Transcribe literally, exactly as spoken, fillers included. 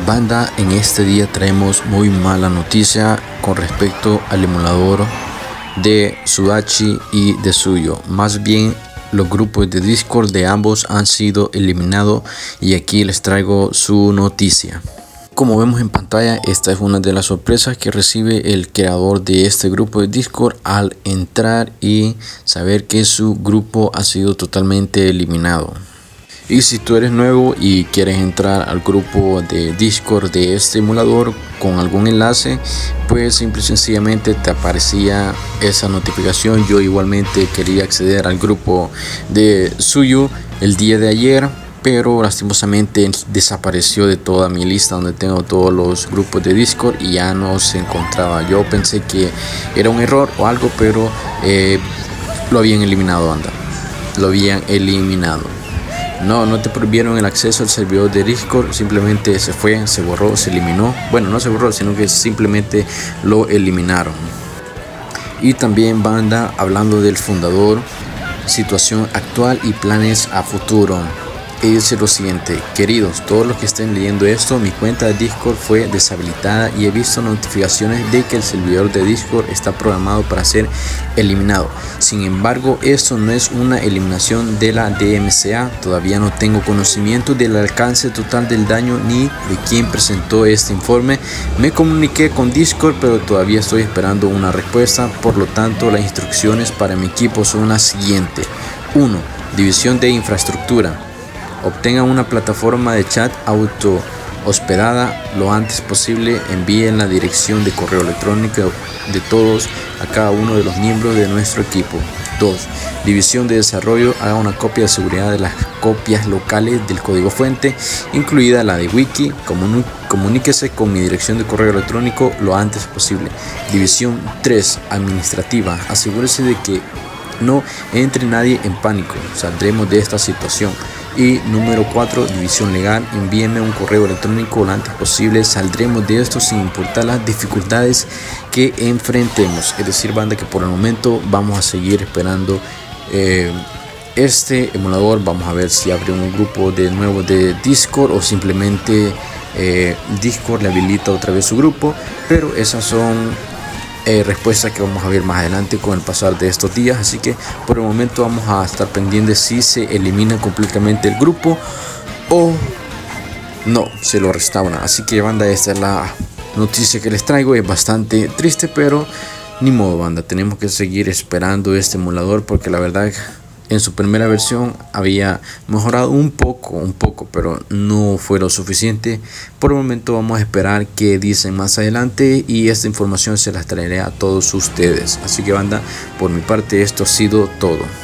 Banda, en este día traemos muy mala noticia con respecto al emulador de Sudachi y de Suyo. Más bien, los grupos de Discord de ambos han sido eliminados y aquí les traigo su noticia. Como vemos en pantalla, esta es una de las sorpresas que recibe el creador de este grupo de Discord al entrar y saber que su grupo ha sido totalmente eliminado. Y si tú eres nuevo y quieres entrar al grupo de Discord de este emulador con algún enlace, pues simple y sencillamente te aparecía esa notificación. Yo igualmente quería acceder al grupo de Suyo el día de ayer, pero lastimosamente desapareció de toda mi lista donde tengo todos los grupos de Discord y ya no se encontraba. Yo pensé que era un error o algo, pero eh, lo habían eliminado, anda. Lo habían eliminado. No, no te prohibieron el acceso al servidor de Discord, simplemente se fue, se borró, se eliminó. Bueno, no se borró, sino que simplemente lo eliminaron. Y también, banda, hablando del fundador, situación actual y planes a futuro. Y dice lo siguiente: queridos, todos los que estén leyendo esto, mi cuenta de Discord fue deshabilitada y he visto notificaciones de que el servidor de Discord está programado para ser eliminado. Sin embargo, esto no es una eliminación de la D M C A. Todavía no tengo conocimiento del alcance total del daño ni de quién presentó este informe. Me comuniqué con Discord, pero todavía estoy esperando una respuesta. Por lo tanto, las instrucciones para mi equipo son las siguientes. uno. División de infraestructura. Obtengan una plataforma de chat auto hospedada lo antes posible. Envíen la dirección de correo electrónico de todos a cada uno de los miembros de nuestro equipo. dos. División de desarrollo. Haga una copia de seguridad de las copias locales del código fuente, incluida la de wiki. Comun comuníquese con mi dirección de correo electrónico lo antes posible. División tres. Administrativa. Asegúrese de que no entre nadie en pánico. Saldremos de esta situación. Y número cuatro, división legal. Envíenme un correo electrónico lo antes posible. Saldremos de esto sin importar las dificultades que enfrentemos. Es decir, banda, que por el momento vamos a seguir esperando eh, este emulador. Vamos a ver si abre un grupo de nuevo de Discord o simplemente eh, Discord le habilita otra vez su grupo. Pero esas son Eh, respuestas que vamos a ver más adelante con el pasar de estos días, así que por el momento vamos a estar pendientes si se elimina completamente el grupo o no, se lo restauran. Así que, banda, esta es la noticia que les traigo. Es bastante triste, pero ni modo, banda, tenemos que seguir esperando este emulador porque la verdad en su primera versión había mejorado un poco, un poco, pero no fue lo suficiente. Por el momento vamos a esperar qué dicen más adelante y esta información se las traeré a todos ustedes. Así que, banda, por mi parte esto ha sido todo.